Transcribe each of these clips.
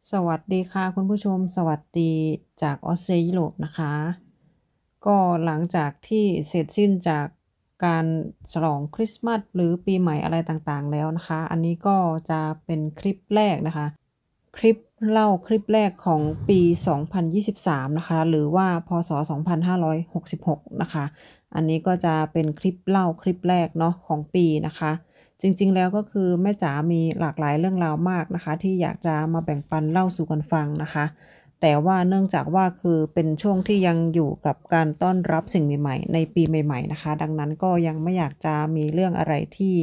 สวัสดีค่ะคุณผู้ชมสวัสดีจากออสเตรเลียยุโรปนะคะก็หลังจากที่เสร็จสิ้นจากการฉลองคริสต์มาสหรือปีใหม่อะไรต่างๆแล้วนะคะอันนี้ก็จะเป็นคลิปแรกนะคะคลิปเล่าคลิปแรกของปี2023นะคะหรือว่าพศ2566นะคะอันนี้ก็จะเป็นคลิปเล่าคลิปแรกเนาะของปีนะคะจริงๆแล้วก็คือแม่จ๋ามีหลากหลายเรื่องราวมากนะคะที่อยากจะมาแบ่งปันเล่าสู่กันฟังนะคะแต่ว่าเนื่องจากว่าคือเป็นช่วงที่ยังอยู่กับการต้อนรับสิ่งใหม่ๆในปีใหม่ๆนะคะดังนั้นก็ยังไม่อยากจะมีเรื่องอะไรที่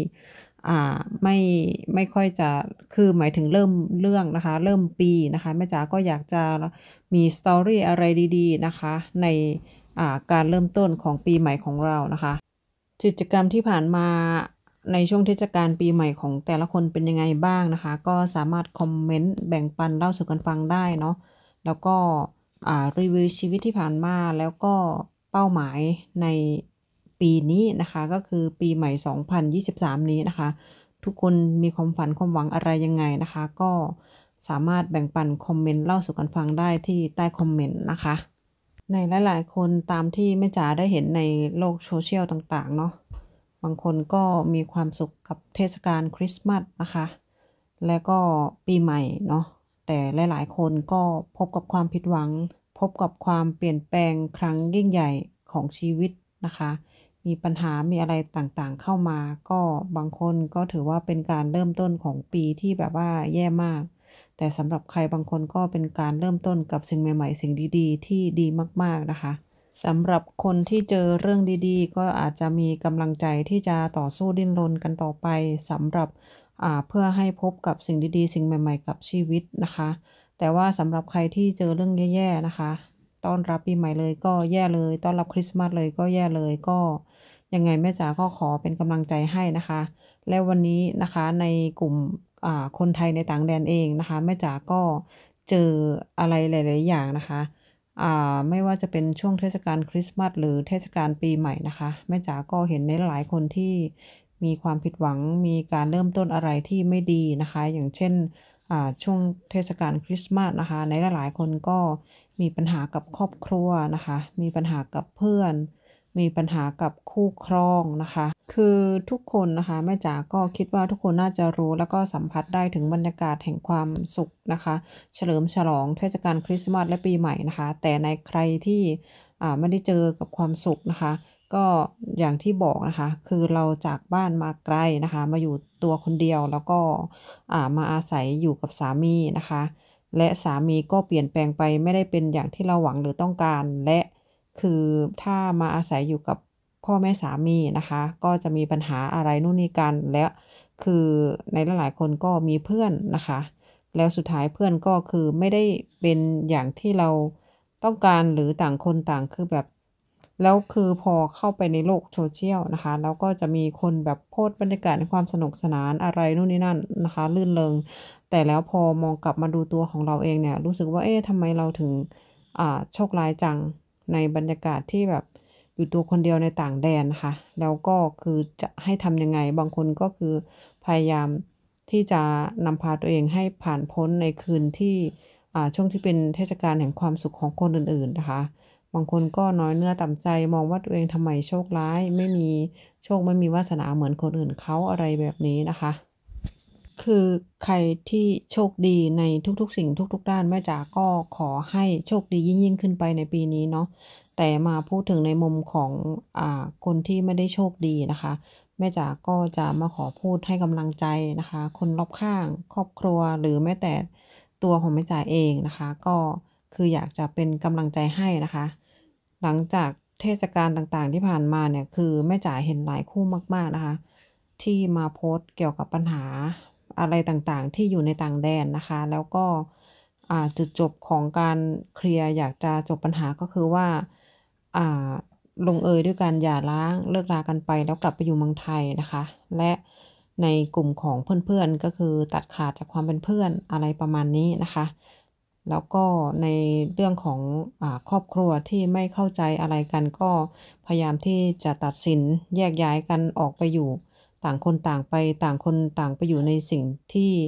ไม่ค่อยจะคือหมายถึงเริ่มเรื่องนะคะเริ่มปีนะคะแม่จ๋าก็อยากจะมี story อะไรดีๆนะคะในการเริ่มต้นของปีใหม่ของเรานะคะกิจกรรมที่ผ่านมาในช่วงเทศกาลปีใหม่ของแต่ละคนเป็นยังไงบ้างนะคะก็สามารถคอมเมนต์แบ่งปันเล่าสู่กันฟังได้เนาะแล้วก็รีวิวชีวิตที่ผ่านมาแล้วก็เป้าหมายในปีนี้นะคะก็คือปีใหม่2023นี้นะคะทุกคนมีความฝันความหวังอะไรยังไงนะคะก็สามารถแบ่งปันคอมเมนต์เล่าสู่กันฟังได้ที่ใต้คอมเมนต์นะคะในหลายๆคนตามที่แม่จ๋าได้เห็นในโลกโซเชียลต่างๆเนาะบางคนก็มีความสุขกับเทศกาลคริสต์มาสนะคะและก็ปีใหม่เนาะแต่หลายๆคนก็พบกับความผิดหวังพบกับความเปลี่ยนแปลงครั้งยิ่งใหญ่ของชีวิตนะคะมีปัญหามีอะไรต่างๆเข้ามาก็บางคนก็ถือว่าเป็นการเริ่มต้นของปีที่แบบว่าแย่มาก แต่สำหรับใครบางคนก็เป็นการเริ่มต้นกับสิ่งใหม่ๆสิ่งดีๆที่ดีมากๆนะคะสำหรับคนที่เจอเรื่องดีๆก็อาจจะมีกำลังใจที่จะต่อสู้ดิ้นรนกันต่อไปสำหรับเพื่อให้พบกับสิ่งดีๆสิ่งใหม่ๆกับชีวิตนะคะแต่ว่าสำหรับใครที่เจอเรื่องแย่ๆนะคะต้อนรับปีใหม่เลยก็แย่เลยต้อนรับคริสต์มาสเลยก็แย่เลยก็ยังไงแม่จ๋าก็ขอเป็นกำลังใจให้นะคะและวันนี้นะคะในกลุ่มคนไทยในต่างแดนเองนะคะแม่จ๋าก็เจออะไรหลายๆอย่างนะคะไม่ว่าจะเป็นช่วงเทศกาลคริสต์มาสหรือเทศกาลปีใหม่นะคะแม่จ๋าก็เห็นในหลายคนที่มีความผิดหวังมีการเริ่มต้นอะไรที่ไม่ดีนะคะอย่างเช่นช่วงเทศกาลคริสต์มาสนะคะในหลายๆคนก็มีปัญหากับครอบครัวนะคะมีปัญหากับเพื่อนมีปัญหากับคู่ครองนะคะคือทุกคนนะคะแม่จ๋าก็คิดว่าทุกคนน่าจะรู้แล้วก็สัมผัสได้ถึงบรรยากาศแห่งความสุขนะคะเฉลิมฉลองเทศกาลคริสต์มาสและปีใหม่นะคะแต่ในใครที่ไม่ได้เจอกับความสุขนะคะก็อย่างที่บอกนะคะคือเราจากบ้านมาไกลนะคะมาอยู่ตัวคนเดียวแล้วก็มาอาศัยอยู่กับสามีนะคะและสามีก็เปลี่ยนแปลงไปไม่ได้เป็นอย่างที่เราหวังหรือต้องการและคือถ้ามาอาศัยอยู่กับพ่อแม่สามีนะคะก็จะมีปัญหาอะไรนู่นนี่กันและคือในหลายๆคนก็มีเพื่อนนะคะแล้วสุดท้ายเพื่อนก็คือไม่ได้เป็นอย่างที่เราต้องการหรือต่างคนต่างคือแบบแล้วคือพอเข้าไปในโลก social นะคะแล้วก็จะมีคนแบบโพสต์บรรยากาศในความสนุกสนานอะไรนู่นนี่นั่นนะคะรื่นเริงแต่แล้วพอมองกลับมาดูตัวของเราเองเนี่ยรู้สึกว่าเอ๊ะทำไมเราถึงโชคร้ายจังในบรรยากาศที่แบบอยู่ตัวคนเดียวในต่างแดนนะคะแล้วก็คือจะให้ทำยังไงบางคนก็คือพยายามที่จะนำพาตัวเองให้ผ่านพ้นในคืนที่ช่วงที่เป็นเทศกาลแห่งความสุขของคนอื่นๆนะคะ บางคนก็น้อยเนื้อต่ำใจมองว่าตัวเองทำไมโชคร้ายไม่มีโชคไม่มีวาสนาเหมือนคนอื่นเขาอะไรแบบนี้นะคะคือใครที่โชคดีในทุกๆสิ่งทุกๆด้านแม่จ๋าก็ขอให้โชคดียิ่งขึ้นไปในปีนี้เนาะแต่มาพูดถึงในมุมของคนที่ไม่ได้โชคดีนะคะแม่จ๋าก็จะมาขอพูดให้กำลังใจนะคะคนรอบข้างครอบครัวหรือแม้แต่ตัวของแม่จ๋าเองนะคะก็คืออยากจะเป็นกำลังใจให้นะคะ หลังจากเทศกาลต่างๆที่ผ่านมาเนี่ยคือแม่จ๋าเห็นหลายคู่มากๆนะคะที่มาโพสต์เกี่ยวกับปัญหาอะไรต่างๆที่อยู่ในต่างแดนนะคะแล้วก็จุดจบของการเคลียร์อยากจะจบปัญหาก็คือว่าอ่าลงเอยด้วยการหย่าร้างเลิกรากันไปแล้วกลับไปอยู่เมืองไทยนะคะและในกลุ่มของเพื่อนๆก็คือตัดขาดจากความเป็นเพื่อนอะไรประมาณนี้นะคะ แล้วก็ในเรื่องของครอบครัวที่ไม่เข้าใจอะไรกันก็พยายามที่จะตัดสินแยกย้ายกันออกไปอยู่ต่างคนต่างไปต่างคนต่างไปอยู่ในสิ่งที่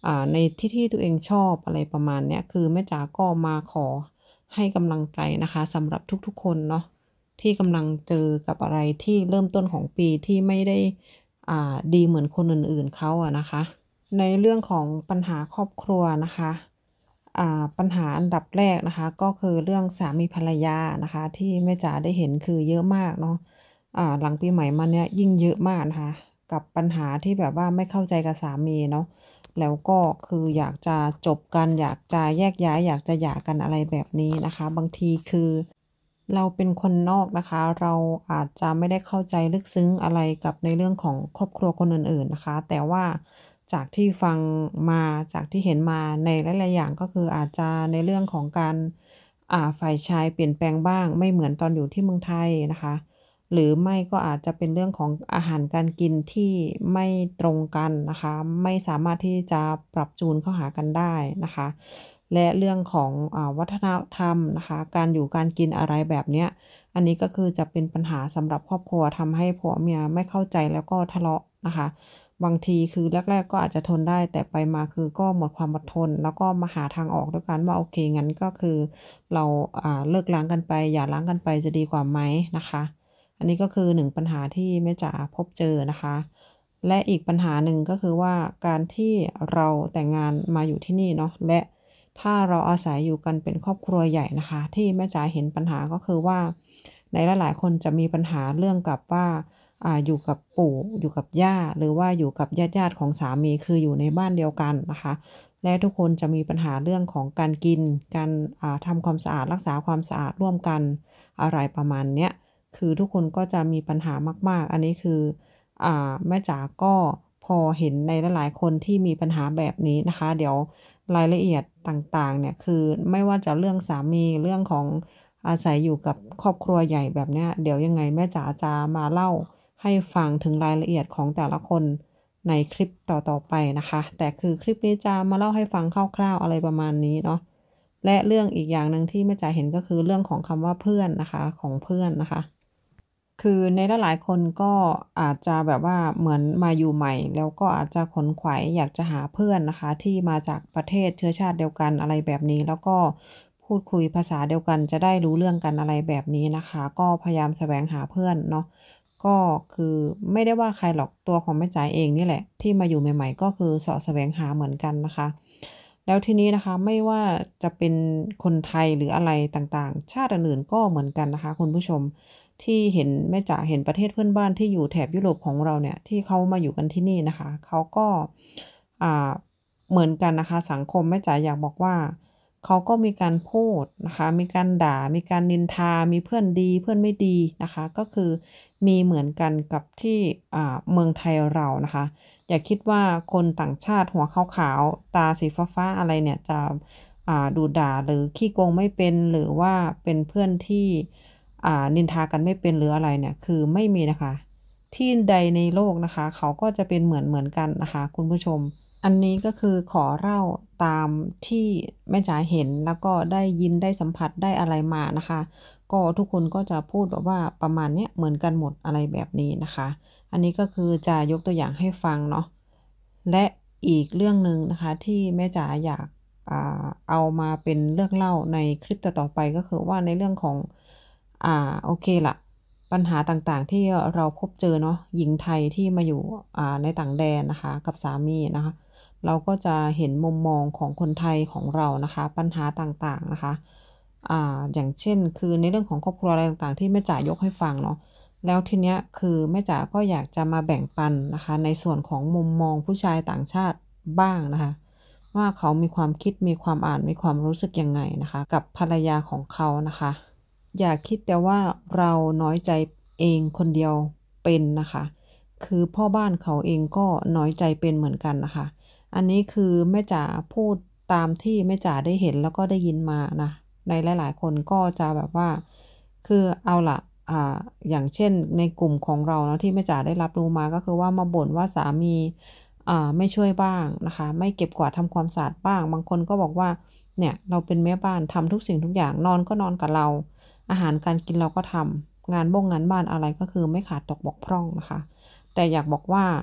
ในที่ตัวเองชอบอะไรประมาณเนี้ยคือแม่จ๋าก็มาขอให้กำลังใจนะคะสำหรับทุกๆคนเนาะที่กำลังเจอกับอะไรที่เริ่มต้นของปีที่ไม่ได้ดีเหมือนคนอื่นๆเขาอะนะคะในเรื่องของปัญหาครอบครัวนะคะปัญหาอันดับแรกนะคะก็คือเรื่องสามีภรรยานะคะที่แม่จ๋าได้เห็นคือเยอะมากเนาะหลังปีใหม่มาเนี่ยยิ่งเยอะมากนะคะกับปัญหาที่แบบว่าไม่เข้าใจกับสามีเนาะแล้วก็คืออยากจะจบกันอยากจะแยกย้ายอยากจะหย่ากันอะไรแบบนี้นะคะบางทีคือเราเป็นคนนอกนะคะเราอาจจะไม่ได้เข้าใจลึกซึ้งอะไรกับในเรื่องของครอบครัวคนอื่นๆนะคะแต่ว่าจากที่ฟังมาจากที่เห็นมาในหลายๆอย่างก็คืออาจจะในเรื่องของการฝ่ายชายเปลี่ยนแปลงบ้างไม่เหมือนตอนอยู่ที่เมืองไทยนะคะหรือไม่ก็อาจจะเป็นเรื่องของอาหารการกินที่ไม่ตรงกันนะคะไม่สามารถที่จะปรับจูนเข้าหากันได้นะคะและเรื่องของวัฒนธรรมนะคะการอยู่การกินอะไรแบบเนี้ยอันนี้ก็คือจะเป็นปัญหาสำหรับครอบครัวทำให้ผัวเมียไม่เข้าใจแล้วก็ทะเลาะนะคะบางทีคือแรกๆก็อาจจะทนได้แต่ไปมาคือก็หมดความอดทนแล้วก็มาหาทางออกด้วยกันว่าโอเคงั้นก็คือเราเลิกร้างกันไปหย่าร้างกันไปจะดีกว่าไหมนะคะอันนี้ก็คือ1ปัญหาที่แม่จ๋าพบเจอนะคะและอีกปัญหาหนึ่งก็คือว่าการที่เราแต่งงานมาอยู่ที่นี่เนาะและถ้าเราอาศัยอยู่กันเป็นครอบครัวใหญ่นะคะที่แม่จ๋าเห็นปัญหาก็คือว่าในหลายๆคนจะมีปัญหาเรื่องกับว่าอยู่กับปู่อยู่กับย่าหรือว่าอยู่กับญาติๆของสามีคืออยู่ในบ้านเดียวกันนะคะและทุกคนจะมีปัญหาเรื่องของการกินการทำความสะอาดรักษาความสะอาดร่วมกันอะไรประมาณเนี้ยคือทุกคนก็จะมีปัญหามากๆอันนี้คือแม่จ๋าก็พอเห็นในหลายๆคนที่มีปัญหาแบบนี้นะคะเดี๋ยวรายละเอียดต่างๆเนี่ยคือไม่ว่าจะเรื่องสามีเรื่องของอาศัยอยู่กับครอบครัวใหญ่แบบเนี้ยเดี๋ยวยังไงแม่จ๋าจะมาเล่าให้ฟังถึงรายละเอียดของแต่ละคนในคลิปต่อๆไปนะคะแต่คือคลิปนี้จะมาเล่าให้ฟังคร่าวๆอะไรประมาณนี้เนาะและเรื่องอีกอย่างหนึ่งที่แม่จ๋าเห็นก็คือเรื่องของคำว่าเพื่อนนะคะของเพื่อนนะคะ คือในหลายๆคนก็อาจจะแบบว่าเหมือนมาอยู่ใหม่แล้วก็อาจจะขนขวายอยากจะหาเพื่อนนะคะที่มาจากประเทศเชื้อชาติเดียวกันอะไรแบบนี้แล้วก็พูดคุยภาษาเดียวกันจะได้รู้เรื่องกันอะไรแบบนี้นะคะก็พยายามแสวงหาเพื่อนเนาะก็คือไม่ได้ว่าใครหรอกตัวของแม่จ๋าเองนี่แหละที่มาอยู่ใหม่ๆก็คือเสาะแสวงหาเหมือนกันนะคะแล้วทีนี้นะคะไม่ว่าจะเป็นคนไทยหรืออะไรต่างๆชาติอื่นๆก็เหมือนกันนะคะคุณผู้ชม ที่เห็นแม่จ๋าเห็นประเทศเพื่อนบ้านที่อยู่แถบยุโรปของเราเนี่ยที่เขามาอยู่กันที่นี่นะคะเขาก็อ่าเหมือนกันนะคะสังคมแม่จ๋าอยากบอกว่าเขาก็มีการพูดนะคะมีการด่ามีการนินทามีเพื่อนดีเพื่อนไม่ดีนะคะก็คือมีเหมือนกันกับที่เมืองไทยเรานะคะอย่าคิดว่าคนต่างชาติหัวขาวๆตาสีฟ้าๆอะไรเนี่ยจะดุด่าหรือขี้โกงไม่เป็นหรือว่าเป็นเพื่อนที่ นินทากันไม่เป็นหรืออะไรเนี่ยคือไม่มีนะคะที่ใดในโลกนะคะเขาก็จะเป็นเหมือนกันนะคะคุณผู้ชมอันนี้ก็คือขอเล่าตามที่แม่จ๋าเห็นแล้วก็ได้ยินได้สัมผัสได้อะไรมานะคะก็ทุกคนก็จะพูดแบบว่าประมาณเนี้ยเหมือนกันหมดอะไรแบบนี้นะคะอันนี้ก็คือจะยกตัวอย่างให้ฟังเนาะและอีกเรื่องหนึ่งนะคะที่แม่จ๋าอยากเอามาเป็นเรื่องเล่าในคลิปต่อๆไปก็คือว่าในเรื่องของโอเคละปัญหาต่างๆที่เราพบเจอเนาะหญิงไทยที่มาอยู่ในต่างแดนนะคะกับสามีนะคะเราก็จะเห็นมุมมองของคนไทยของเรานะคะปัญหาต่างๆนะคะอย่างเช่นคือในเรื่องของครอบครัวอะไรต่างๆที่แม่จ๋ายกให้ฟังเนาะแล้วทีเนี้ยคือแม่จ๋าก็อยากจะมาแบ่งปันนะคะในส่วนของมุมมองผู้ชายต่างชาติบ้างนะคะว่าเขามีความคิดมีความอ่านมีความรู้สึกยังไงนะคะกับภรรยาของเขานะคะ อย่าคิดแต่ว่าเราน้อยใจเองคนเดียวเป็นนะคะคือพ่อบ้านเขาเองก็น้อยใจเป็นเหมือนกันนะคะอันนี้คือแม่จ๋าพูดตามที่แม่จ๋าได้เห็นแล้วก็ได้ยินมานะในหลายๆคนก็จะแบบว่าคือเอาล่ะอย่างเช่นในกลุ่มของเราเนาะที่แม่จ๋าได้รับรู้มาก็คือว่ามาบ่นว่าสามีไม่ช่วยบ้างนะคะไม่เก็บกวาดทำความสะอาดบ้างบางคนก็บอกว่าเนี่ยเราเป็นแม่บ้านทำทุกสิ่งทุกอย่างนอนก็นอนกับเราอาหารการกินเราก็ทำงานบ้านอะไรก็คือไม่ขาดตกบกพร่องนะคะแต่อยากบอกว่า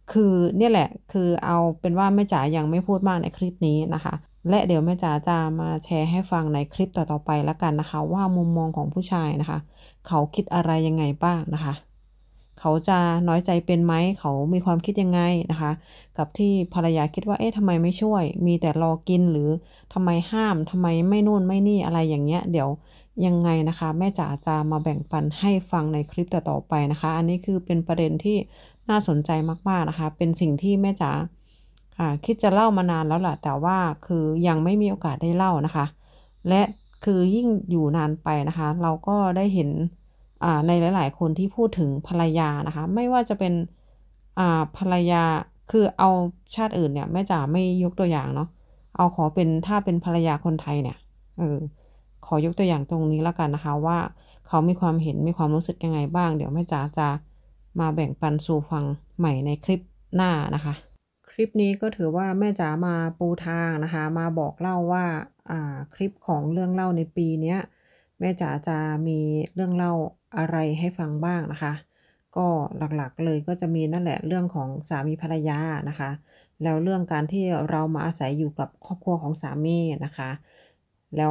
คือเนี่ยแหละคือเอาเป็นว่าแม่จ๋ายังไม่พูดมากในคลิปนี้นะคะและเดี๋ยวแม่จ๋าจะมาแชร์ให้ฟังในคลิปต่อๆไปแล้วกันนะคะว่ามุมมองของผู้ชายนะคะเขาคิดอะไรยังไงบ้างนะคะเขาจะน้อยใจเป็นไหมเขามีความคิดยังไงนะคะกับที่ภรรยาคิดว่าเอ๊ะทำไมไม่ช่วยมีแต่รอกินหรือทำไมห้ามทำไมไม่นู่นไม่นี่อะไรอย่างเงี้ยเดี๋ยวยังไงนะคะแม่จ๋าจะมาแบ่งปันให้ฟังในคลิปต่อๆไปนะคะอันนี้คือเป็นประเด็นที่น่าสนใจมากๆนะคะเป็นสิ่งที่แม่จ๋าคิดจะเล่ามานานแล้วแหละแต่ว่าคือยังไม่มีโอกาสได้เล่านะคะและคือยิ่งอยู่นานไปนะคะเราก็ได้เห็นในหลายๆคนที่พูดถึงภรรยานะคะไม่ว่าจะเป็นภรรยาคือเอาชาติอื่นเนี่ยแม่จ๋าไม่ยกตัวอย่างเนาะเอาขอเป็นถ้าเป็นภรรยาคนไทยเนี่ยขอยกตัวอย่างตรงนี้แล้วกันนะคะว่าเขามีความเห็นมีความรู้สึกยังไงบ้างเดี๋ยวแม่จ๋าจะมาแบ่งปันสู่ฟังใหม่ในคลิปหน้านะคะคลิปนี้ก็ถือว่าแม่จ๋ามาปูทางนะคะมาบอกเล่าว่าคลิปของเรื่องเล่าในปีเนี้ยแม่จ๋าจะมีเรื่องเล่าอะไรให้ฟังบ้างนะคะก็หลักๆเลยก็จะมีนั่นแหละเรื่องของสามีภรรยานะคะแล้วเรื่องการที่เรามาอาศัยอยู่กับครอบครัวของสามีนะคะแล้ว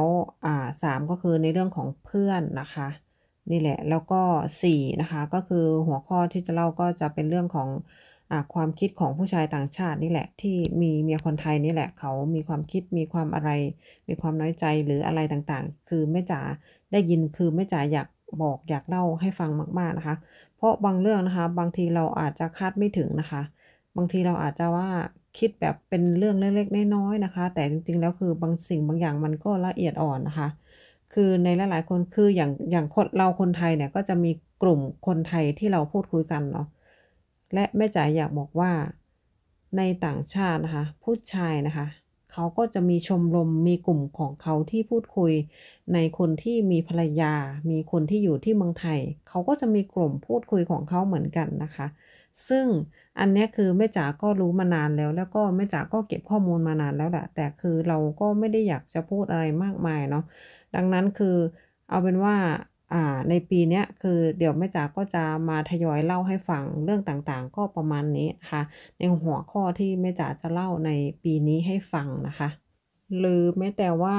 3ก็คือในเรื่องของเพื่อนนะคะนี่แหละแล้วก็4นะคะก็คือหัวข้อที่จะเล่าก็จะเป็นเรื่องของความคิดของผู้ชายต่างชาตินี่แหละที่มีเมียคนไทยนี่แหละเขามีความคิดมีความอะไรมีความน้อยใจหรืออะไรต่างๆคือแม่จ๋าได้ยินคือแม่จ๋าอยากบอกอยากเล่าให้ฟังมากๆนะคะเพราะบางเรื่องนะคะบางทีเราอาจจะคาดไม่ถึงนะคะบางทีเราอาจจะว่าคิดแบบเป็นเรื่องเล็กๆน้อยๆนะคะแต่จริงๆแล้วคือบางสิ่งบางอย่างมันก็ละเอียดอ่อนนะคะคือในหลายๆคนคืออย่างคนเราคนไทยเนี่ยก็จะมีกลุ่มคนไทยที่เราพูดคุยกันเนาะและแม่จ๋าอยากบอกว่าในต่างชาตินะคะผู้ชายนะคะเขาก็จะมีชมรมมีกลุ่มของเขาที่พูดคุยในคนที่มีภรรยามีคนที่อยู่ที่เมืองไทยเขาก็จะมีกลุ่มพูดคุยของเขาเหมือนกันนะคะซึ่งอันเนี้ยคือแม่จ๋าก็รู้มานานแล้วก็แม่จ๋าก็เก็บข้อมูลมานานแล้วแหละแต่คือเราก็ไม่ได้อยากจะพูดอะไรมากมายเนาะดังนั้นคือเอาเป็นว่าในปีเนี้ยคือเดี๋ยวแม่จ๋าก็จะมาทยอยเล่าให้ฟังเรื่องต่างๆก็ประมาณนี้นะคะในหัวข้อที่แม่จ๋าจะเล่าในปีนี้ให้ฟังนะคะหรือแม้แต่ว่า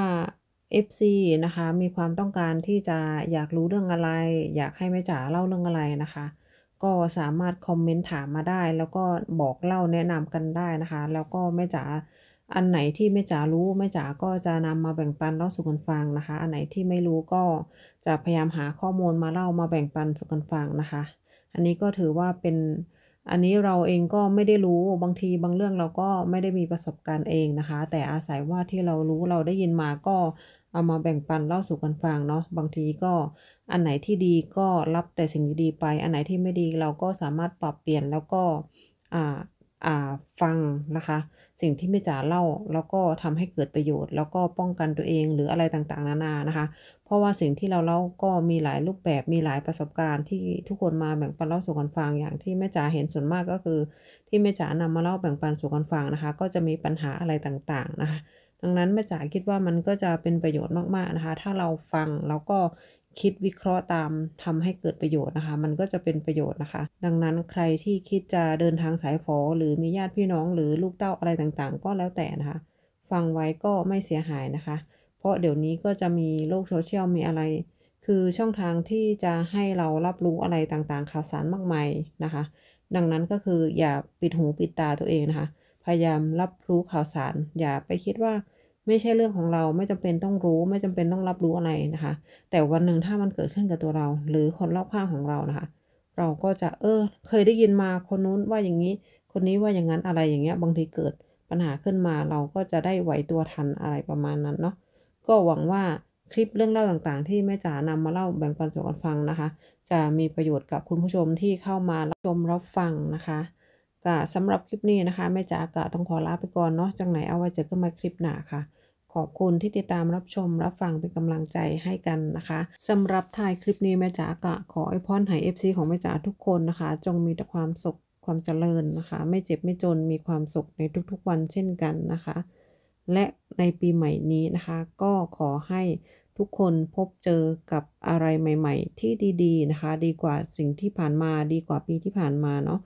FC นะคะมีความต้องการที่จะอยากรู้เรื่องอะไรอยากให้แม่จ๋าเล่าเรื่องอะไรนะคะก็สามารถคอมเมนต์ถามมาได้แล้วก็บอกเล่าแนะนำกันได้นะคะแล้วก็แม่จ๋าอันไหนที่แม่จ๋ารู้แม่จ๋าก็จะนำมาแบ่งปันเล่าสู่กันฟังนะคะอันไหนที่ไม่รู้ก็จะพยายามหาข้อมูลมาเล่ามาแบ่งปันสู่กันฟังนะคะอันนี้ก็ถือว่าเป็นอันนี้เราเองก็ไม่ได้รู้บางทีบางเรื่องเราก็ไม่ได้มีประสบการณ์เองนะคะแต่อาศัยว่าที่เรารู้เราได้ยินมาก็เอามาแบ่งปันเล่าสู่กันฟังเนาะบางทีก็อันไหนที่ดีก็รับแต่สิ่งดีๆไปอันไหนที่ไม่ดีเราก็สามารถปรับเปลี่ยนแล้วก็อ่าฟังนะคะสิ่งที่แม่จ๋าเล่าแล้วก็ทำให้เกิดประโยชน์แล้วก็ป้องกันตัวเองหรืออะไรต่างๆนานานะคะเพราะว่าสิ่งที่เราเล่าก็มีหลายรูปแบบมีหลายประสบการณ์ที่ทุกคนมาแบ่งปันเล่าสู่กันฟังอย่างที่แม่จ๋าเห็นส่วนมากก็คือที่แม่จ๋านำมาเล่าแบ่งปันสู่กันฟังนะคะก็จะมีปัญหาอะไรต่างๆนะคะดังนั้นแม่จ๋าคิดว่ามันก็จะเป็นประโยชน์มากๆนะคะถ้าเราฟังแล้วก็คิดวิเคราะห์ตามทำให้เกิดประโยชน์นะคะมันก็จะเป็นประโยชน์นะคะดังนั้นใครที่คิดจะเดินทางสายฝอหรือมีญาติพี่น้องหรือลูกเต้าอะไรต่างๆก็แล้วแต่นะคะฟังไว้ก็ไม่เสียหายนะคะเพราะเดี๋ยวนี้ก็จะมีโลกโซเชียลมีอะไรคือช่องทางที่จะให้เรารับรู้อะไรต่างๆข่าวสารมากมายนะคะดังนั้นก็คืออย่าปิดหูปิดตาตัวเองนะคะพยายามรับรู้ข่าวสารอย่าไปคิดว่าไม่ใช่เรื่องของเราไม่จำเป็นต้องรู้ไม่จำเป็นต้องรับรู้อะไรนะคะแต่วันหนึ่งถ้ามันเกิดขึ้นกับตัวเราหรือคนรอบข้างของเรานะคะเราก็จะเคยได้ยินมาคนนู้นว่าอย่างนี้คนนี้ว่าอย่างนั้นอะไรอย่างเงี้ยบางทีเกิดปัญหาขึ้นมาเราก็จะได้ไหวตัวทันอะไรประมาณนั้นเนาะก็หวังว่าคลิปเรื่องเล่าต่างๆที่แม่จ๋านำมาเล่าแบ่งปันสู่กันฟังนะคะจะมีประโยชน์กับคุณผู้ชมที่เข้ามารับชมรับฟังนะคะก็สำหรับคลิปนี้นะคะแม่จ๋าก็ต้องขอลาไปก่อนเนาะจังไหนเอาไว้เจอกันใหม่คลิปหน้าค่ะ ขอบคุณที่ติดตามรับชมรับฟังเป็นกำลังใจให้กันนะคะสำหรับท้ายคลิปนี้แม่จ๋ากะขออวยพรให้ FC ของแม่จ๋าทุกคนนะคะจงมีแต่ความสุขความเจริญนะคะไม่เจ็บไม่จนมีความสุขในทุกๆวันเช่นกันนะคะและในปีใหม่นี้นะคะก็ขอให้ทุกคนพบเจอกับอะไรใหม่ๆที่ดีๆนะคะดีกว่าสิ่งที่ผ่านมาดีกว่าปีที่ผ่านมาเนาะ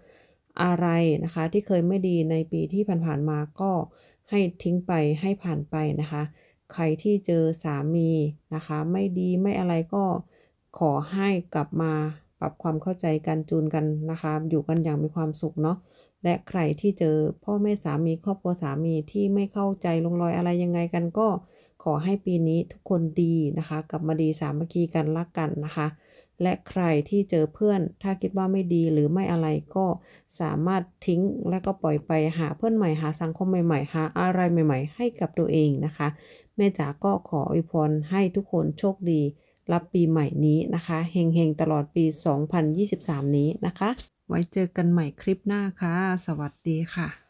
อะไรนะคะที่เคยไม่ดีในปีที่ผ่านๆมาก็ให้ทิ้งไปให้ผ่านไปนะคะใครที่เจอสามีนะคะไม่ดีไม่อะไรก็ขอให้กลับมาปรับความเข้าใจกันจูนกันนะคะอยู่กันอย่างมีความสุขเนาะและใครที่เจอพ่อแม่สามีครอบครัวสามีที่ไม่เข้าใจลงรอยอะไรยังไงกันก็ขอให้ปีนี้ทุกคนดีนะคะกลับมาดีสามัคคีกันรักกันนะคะและใครที่เจอเพื่อนถ้าคิดว่าไม่ดีหรือไม่อะไรก็สามารถทิ้งและก็ปล่อยไปหาเพื่อนใหม่หาสังคมใหม่ๆหาอะไรใหม่ๆให้กับตัวเองนะคะแม่จ๋าก็ขออวยพรให้ทุกคนโชคดีรับปีใหม่นี้นะคะเฮงๆตลอดปี2023นี้นะคะไว้เจอกันใหม่คลิปหน้าค่ะสวัสดีค่ะ